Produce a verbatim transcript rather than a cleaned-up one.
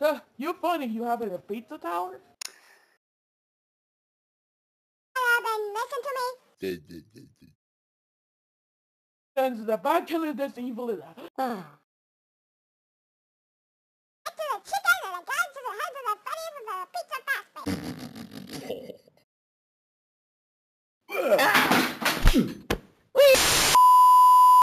Uh, you're funny. You have it at Pizza Tower? Then listen to me. Since the bachelor this evil is...